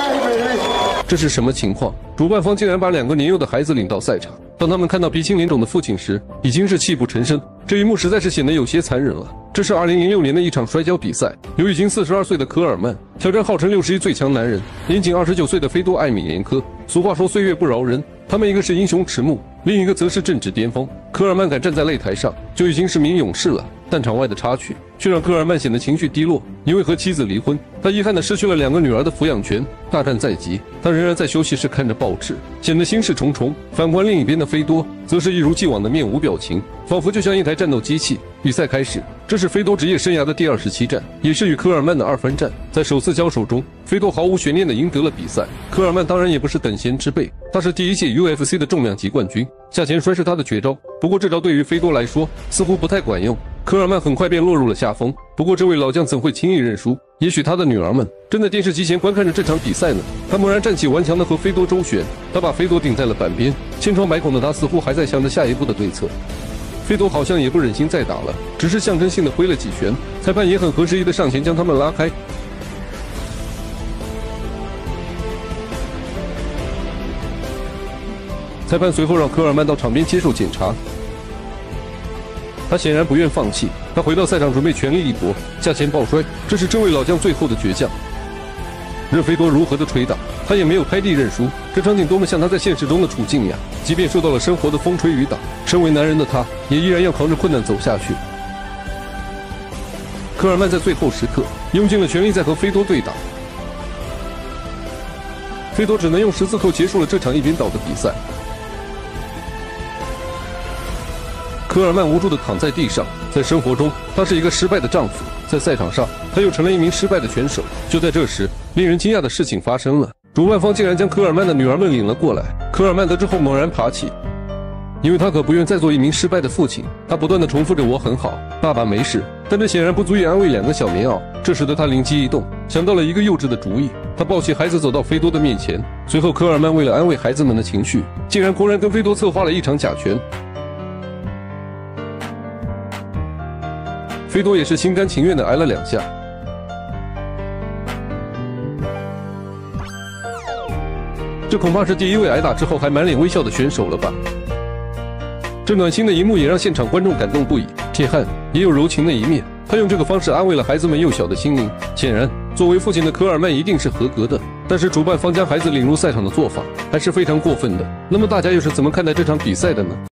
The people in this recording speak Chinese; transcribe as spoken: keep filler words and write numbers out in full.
这是什么情况？主办方竟然把两个年幼的孩子领到赛场，当他们看到鼻青脸肿的父亲时，已经是泣不成声。这一幕实在是显得有些残忍了。这是二零零六年的一场摔跤比赛，由已经四十二岁的科尔曼挑战号称六十一最强男人，年仅二十九岁的菲多艾米延科。俗话说岁月不饶人，他们一个是英雄迟暮，另一个则是政治巅峰。科尔曼敢站在擂台上，就已经是名勇士了。但场外的插曲却让科尔曼显得情绪低落，因为和妻子离婚，他遗憾地失去了两个女儿的抚养权。大战在即，他仍然在休息室看着报纸，显得心事重重。反观另一边的菲多，则是一如既往的面无表情，仿佛就像一台战斗机器。比赛开始，这是菲多职业生涯的第二十七战，也是与科尔曼的二番战。在首次交手中，菲多毫无悬念地赢得了比赛。科尔曼当然也不是等闲之辈，他是第一届 U F C 的重量级冠军，下前摔是他的绝招。不过这招对于菲多来说似乎不太管用，科尔曼很快便落入了下风。不过这位老将怎会轻易认输？也许他的女儿们正在电视机前观看着这场比赛呢。他猛然站起，顽强地和菲多周旋，他把菲多顶在了板边，千疮百孔的他似乎还在想着下一步的对策。菲多好像也不忍心再打了，只是象征性的挥了几拳，裁判也很合时宜的上前将他们拉开。裁判随后让科尔曼到场边接受检查，他显然不愿放弃，他回到赛场准备全力一搏，下前抱摔，这是这位老将最后的倔强。任菲多如何的捶打，他也没有拍地认输。这场景多么像他在现实中的处境呀！即便受到了生活的风吹雨打，身为男人的他，也依然要扛着困难走下去。科尔曼在最后时刻用尽了全力在和菲多对打，菲多只能用十字扣结束了这场一边倒的比赛。科尔曼无助地躺在地上，在生活中，他是一个失败的丈夫；在赛场上，他又成了一名失败的拳手。就在这时，令人惊讶的事情发生了，主办方竟然将科尔曼的女儿们领了过来。科尔曼得知后猛然爬起，因为他可不愿再做一名失败的父亲。他不断地重复着“我很好，爸爸没事”，但这显然不足以安慰两个小棉袄。这使得他灵机一动，想到了一个幼稚的主意。他抱起孩子走到菲多的面前，随后科尔曼为了安慰孩子们的情绪，竟然公然跟菲多策划了一场假拳。菲多也是心甘情愿地挨了两下。这恐怕是第一位挨打之后还满脸微笑的选手了吧？这暖心的一幕也让现场观众感动不已。铁汉也有柔情的一面，他用这个方式安慰了孩子们幼小的心灵。显然，作为父亲的科尔曼一定是合格的，但是主办方将孩子领入赛场的做法还是非常过分的。那么大家又是怎么看待这场比赛的呢？